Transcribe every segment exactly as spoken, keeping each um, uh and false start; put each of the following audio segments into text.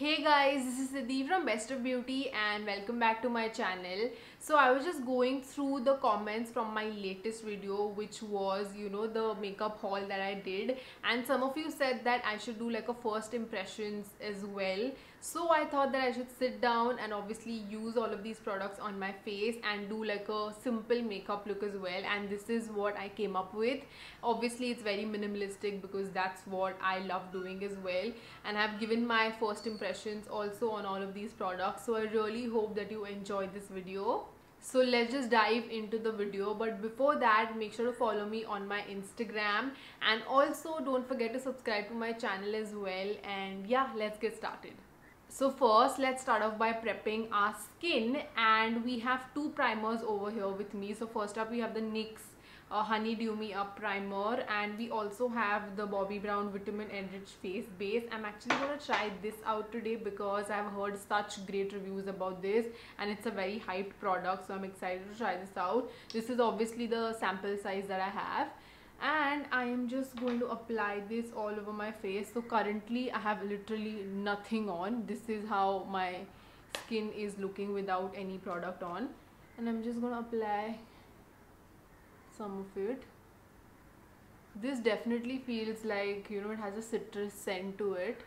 Hey guys, this is Siddhi from Best of Beauty and welcome back to my channel. So I was just going through the comments from my latest video, which was, you know, the makeup haul that I did, and some of you said that I should do like a first impressions as well. So I thought that I should sit down and obviously use all of these products on my face and do like a simple makeup look as well, and this is what I came up with. Obviously it's very minimalistic because that's what I love doing as well, and I've given my first impressions also on all of these products. So I really hope that you enjoyed this video. So let's just dive into the video, but before that make sure to follow me on my Instagram, and also don't forget to subscribe to my channel as well. And yeah, let's get started. So first let's start off by prepping our skin, and we have two primers over here with me. So first up we have the NYX uh, Honeydew Me Up primer, and we also have the Bobbi Brown Vitamin Enriched Face Base. I'm actually going to try this out today because I've heard such great reviews about this and it's a very hyped product, so I'm excited to try this out. This is obviously the sample size that I have, and I am just going to apply this all over my face. So currently I have literally nothing on. This is how my skin is looking without any product on, and I'm just going to apply some of it. This definitely feels like, you know, it has a citrus scent to it.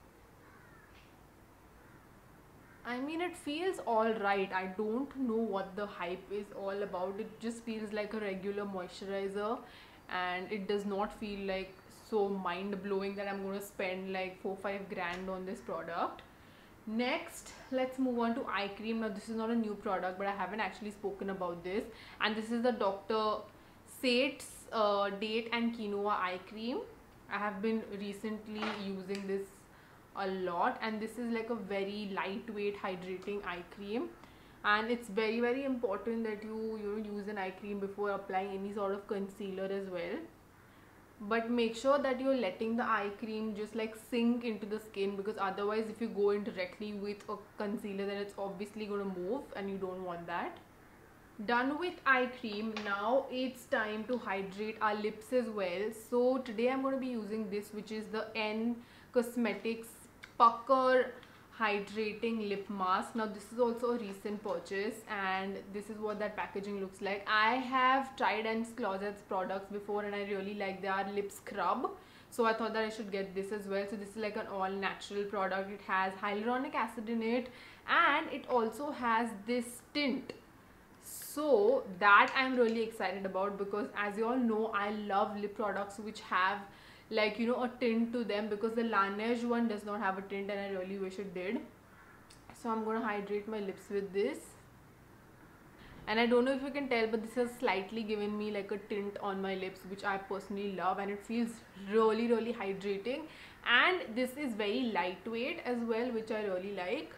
I mean, it feels alright. I don't know what the hype is all about. It just feels like a regular moisturizer, and it does not feel like so mind-blowing that I'm going to spend like four five grand on this product. Next, let's move on to eye cream. Now this is not a new product, but I haven't actually spoken about this, and this is the Doctor Sate's uh, date and quinoa eye cream. I have been recently using this a lot, and this is like a very lightweight hydrating eye cream, and it's very very important that you you know use an eye cream before applying any sort of concealer as well. But make sure that you're letting the eye cream just like sink into the skin, because otherwise if you go in directly with a concealer, then it's obviously going to move and you don't want that. Done with eye cream, now it's time to hydrate our lips as well. So today I'm going to be using this, which is the N Cosmetics Pucker Hydrating Lip Mask. Now this is also a recent purchase, and this is what that packaging looks like. I have tried Anne's Closet's products before and I really like their lip scrub, so I thought that I should get this as well. So this is like an all natural product. It has hyaluronic acid in it, and it also has this tint, so that I'm really excited about, because as you all know, I love lip products which have like, you know, a tint to them, because the Laneige one does not have a tint and I really wish it did. So I'm going to hydrate my lips with this, and I don't know if you can tell, but this has slightly given me like a tint on my lips, which I personally love, and it feels really really hydrating, and this is very lightweight as well, which I really like.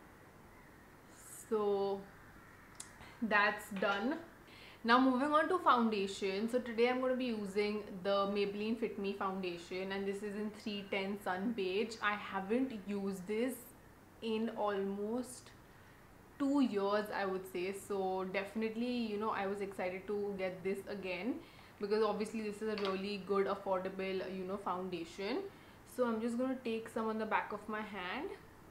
So that's done. Now moving on to foundation. So today I'm going to be using the Maybelline Fit Me foundation, and this is in three ten Sun Beige. I haven't used this in almost two years, I would say, so definitely, you know, I was excited to get this again, because obviously this is a really good affordable, you know, foundation. So I'm just going to take some on the back of my hand,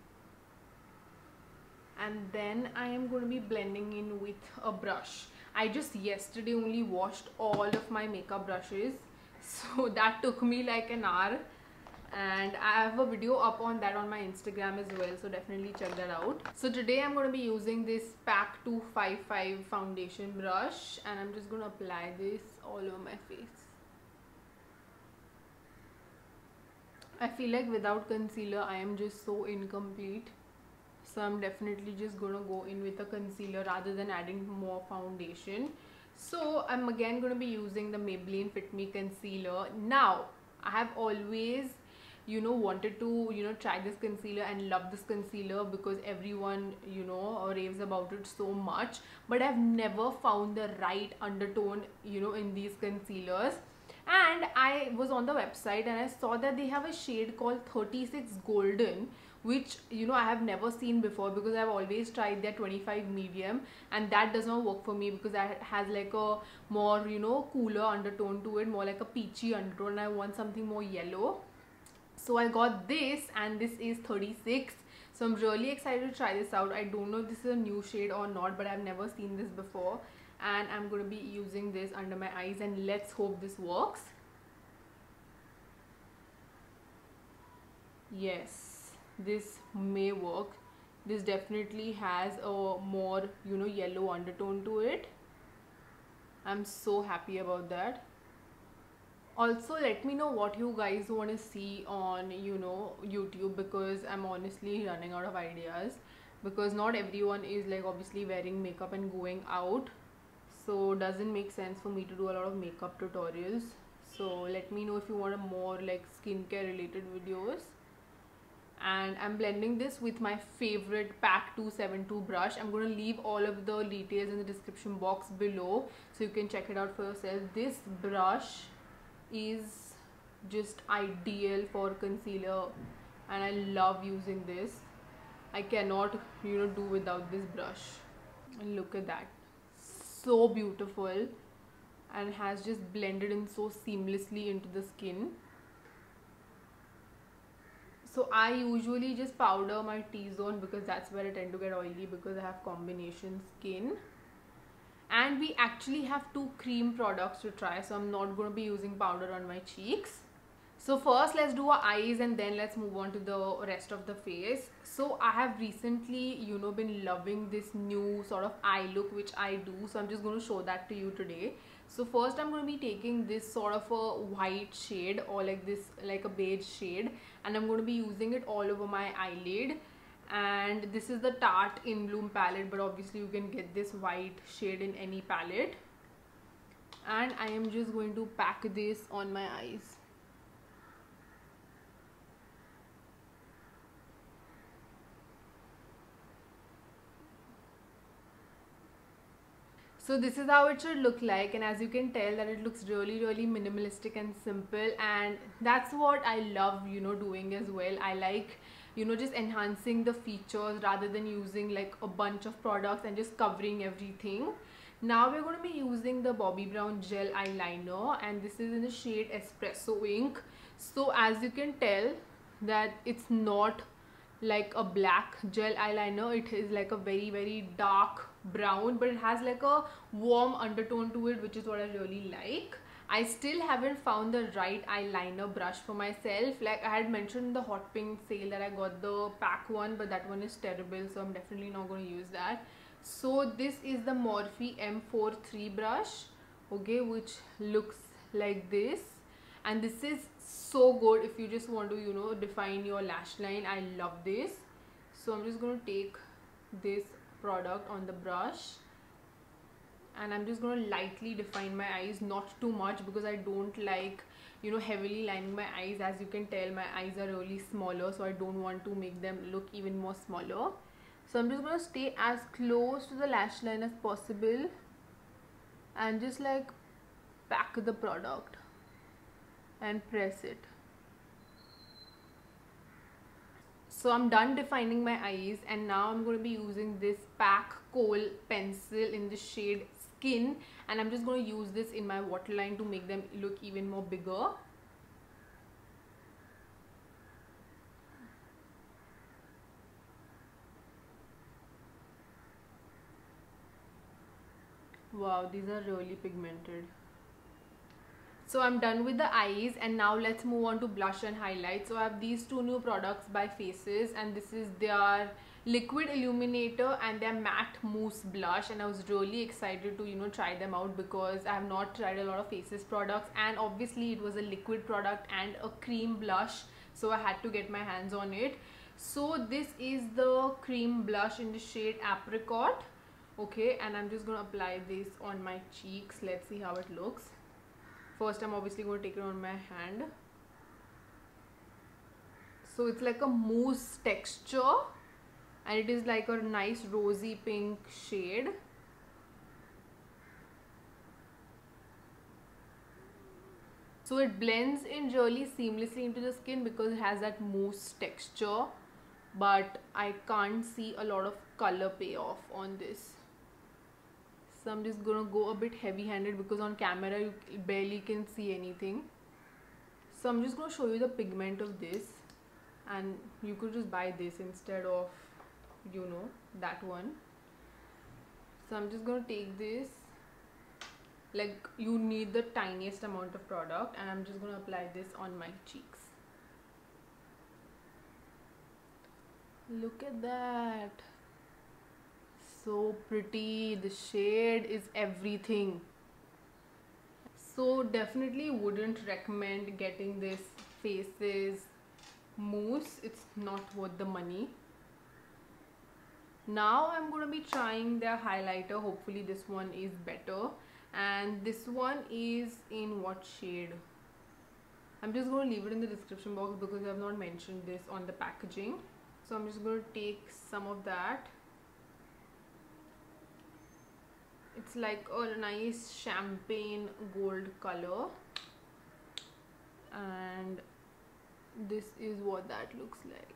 and then I am going to be blending in with a brush. I just yesterday only washed all of my makeup brushes, so that took me like an hour, and I have a video up on that on my Instagram as well, so definitely check that out. So today I'm going to be using this Pack two fifty-five foundation brush, and I'm just going to apply this all over my face. I feel like without concealer I am just so incomplete, so I'm definitely just gonna go in with a concealer rather than adding more foundation. So I'm again gonna be using the Maybelline Fit Me concealer. Now I have always, you know, wanted to, you know, try this concealer and love this concealer, because everyone, you know, raves about it so much, but I've never found the right undertone, you know, in these concealers. And I was on the website and I saw that they have a shade called thirty-six Golden, which, you know, I have never seen before, because I've always tried their twenty-five medium, and that does not work for me, because that has like a more, you know, cooler undertone to it, more like a peachy undertone. I want something more yellow. So I got this, and this is thirty-six. So I'm really excited to try this out. I don't know if this is a new shade or not, but I've never seen this before, and I'm going to be using this under my eyes, and let's hope this works. Yes, this may work. This definitely has a more, you know, yellow undertone to it. I'm so happy about that. Also, let me know what you guys want to see on, you know, YouTube, because I'm honestly running out of ideas, because not everyone is like obviously wearing makeup and going out, so doesn't make sense for me to do a lot of makeup tutorials. So let me know if you want a more like skincare related videos. And I'm blending this with my favorite Pack two seventy-two brush. I'm going to leave all of the details in the description box below so you can check it out for yourself. This brush is just ideal for concealer, and I love using this. I cannot, you know, do without this brush. And look at that, so beautiful, and has just blended in so seamlessly into the skin. So I usually just powder my T-zone because that's where I tend to get oily, because I have combination skin. And we actually have two cream products to try, so I'm not going to be using powder on my cheeks. So first let's do our eyes, and then let's move on to the rest of the face. So I have recently, you know, been loving this new sort of eye look which I do, so I'm just going to show that to you today. So first I'm going to be taking this sort of a white shade, or like this, like a beige shade, and I'm going to be using it all over my eyelid. And this is the Tarte In Bloom palette, but obviously you can get this white shade in any palette. And I am just going to pack this on my eyes. So this is how it should look like, and as you can tell that it looks really really minimalistic and simple, and that's what I love, you know, doing as well. I like, you know, just enhancing the features rather than using like a bunch of products and just covering everything. Now we're going to be using the Bobbi Brown gel eyeliner, and this is in the shade Espresso Ink. So as you can tell that it's not like a black gel eyeliner, it is like a very very dark brown, but it has like a warm undertone to it, which is what I really like. I still haven't found the right eyeliner brush for myself. Like I had mentioned in the Hot Pink sale that I got the pack one, but that one is terrible, so I'm definitely not going to use that. So this is the Morphe M forty-three brush, okay, which looks like this, and this is so good if you just want to, you know, define your lash line. I love this. So I'm just going to take this product on the brush, and I'm just going to lightly define my eyes, not too much, because I don't like, you know, heavily lining my eyes. As you can tell, my eyes are really smaller, so I don't want to make them look even more smaller. So I'm just going to stay as close to the lash line as possible and just like pack the product and press it. So I'm done defining my eyes, and now I'm going to be using this Pack Kohl pencil in the shade Skin, and I'm just going to use this in my waterline to make them look even more bigger. Wow, these are really pigmented. So I'm done with the eyes, and now let's move on to blush and highlight. So I have these two new products by Faces, and this is their liquid illuminator and their matte mousse blush, and I was really excited to, you know, try them out because I have not tried a lot of Faces products, and obviously it was a liquid product and a cream blush, so I had to get my hands on it. So this is the cream blush in the shade Apricot, okay, and I'm just gonna apply this on my cheeks. Let's see how it looks. First I'm obviously going to take it on my hand. So it's like a mousse texture, and it is like a nice rosy pink shade. So it blends in really seamlessly into the skin because it has that mousse texture, but I can't see a lot of color payoff on this. So I'm just gonna go a bit heavy handed because on camera you barely can see anything. So I'm just gonna show you the pigment of this, and you could just buy this instead of, you know, that one. So I'm just gonna take this, like you need the tiniest amount of product, and I'm just gonna apply this on my cheeks. Look at that, so pretty. The shade is everything. So definitely wouldn't recommend getting this Faces mousse. It's not worth the money. Now I'm going to be trying their highlighter. Hopefully this one is better, and this one is in what shade? I'm just going to leave it in the description box because I have not mentioned this on the packaging. So I'm just going to take some of that. It's like a nice champagne gold color, and this is what that looks like.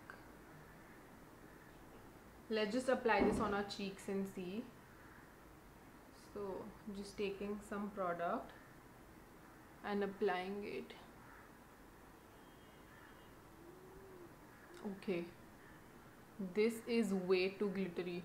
Let's just apply this on our cheeks and see. So just taking some product and applying it. Okay, this is way too glittery.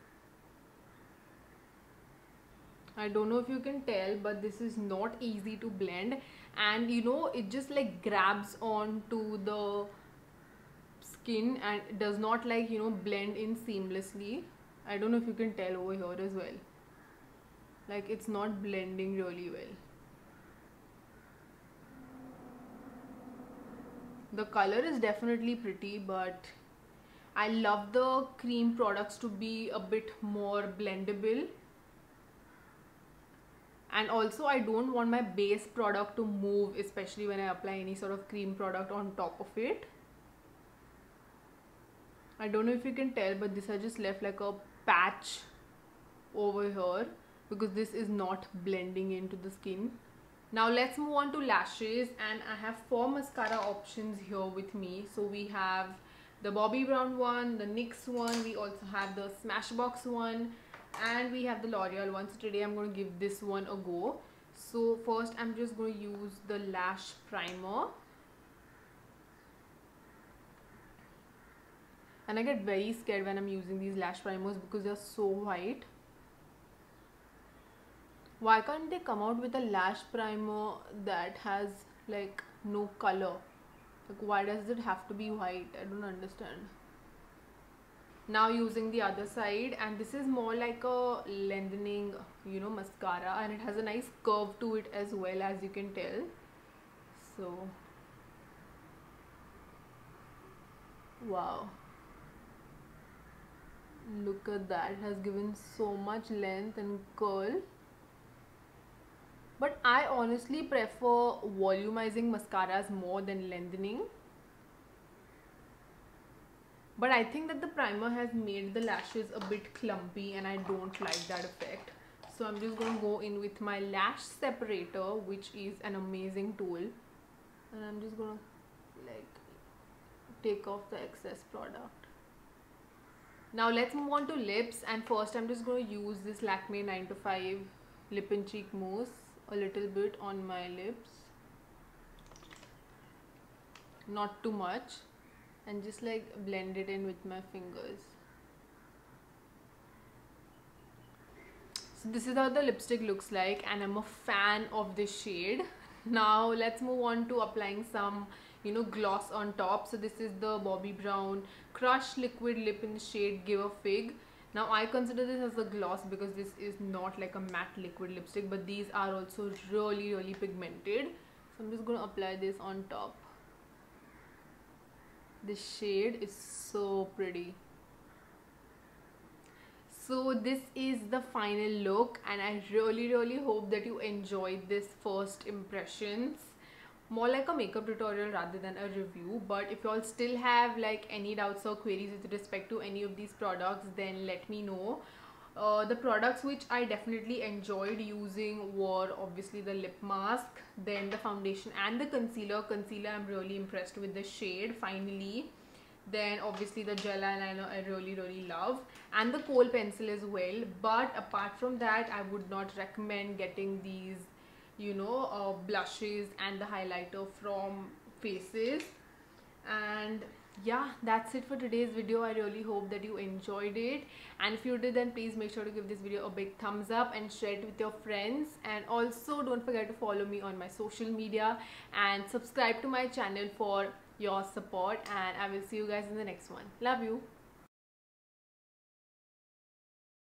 I don't know if you can tell, but this is not easy to blend, and you know, it just like grabs onto the skin and it does not, like, you know, blend in seamlessly. I don't know if you can tell over here as well, like it's not blending really well. The color is definitely pretty, but I love the cream products to be a bit more blendable. And also I don't want my base product to move, especially when I apply any sort of cream product on top of it. I don't know if you can tell, but this I just left like a patch over here because this is not blending into the skin. Now let's move on to lashes, and I have four mascara options here with me. So we have the Bobbi Brown one, the NYX one, we also have the Smashbox one, and we have the L'Oreal one. So today I'm going to give this one a go. So first I'm just going to use the lash primer, and I get very scared when I'm using these lash primers because they're so white. Why can't they come out with a lash primer that has like no color? Like, why does it have to be white? I don't understand. Now using the other side, and this is more like a lengthening, you know, mascara, and it has a nice curve to it as well, as you can tell. So wow, look at that, it has given so much length and curl. But I honestly prefer volumizing mascaras more than lengthening. But I think that the primer has made the lashes a bit clumpy, and I don't like that effect. So I'm just going to go in with my lash separator, which is an amazing tool. And I'm just going to like take off the excess product. Now let's move on to lips, and first I'm just going to use this Lakme nine to five lip and cheek mousse a little bit on my lips, not too much, and just like blend it in with my fingers. So this is how the lipstick looks like, and I'm a fan of this shade. Now let's move on to applying some, you know, gloss on top. So this is the Bobbi Brown Crush Liquid Lip in the shade Give a Fig. Now I consider this as a gloss because this is not like a matte liquid lipstick, but these are also really really pigmented. So I'm just going to apply this on top. This shade is so pretty. So this is the final look, and I really really hope that you enjoyed this first impressions. More like a makeup tutorial rather than a review. But if you all still have like any doubts or queries with respect to any of these products, then let me know. Uh, the products which I definitely enjoyed using were obviously the lip mask, then the foundation and the concealer. Concealer, I'm really impressed with the shade finally. Then obviously the gel eyeliner I really really love, and the kohl pencil as well. But apart from that, I would not recommend getting these, you know, uh, blushes and the highlighter from Faces. And yeah, that's it for today's video. I really hope that you enjoyed it, and if you did, then please make sure to give this video a big thumbs up and share it with your friends. And also don't forget to follow me on my social media and subscribe to my channel for your support, and I will see you guys in the next one. Love you.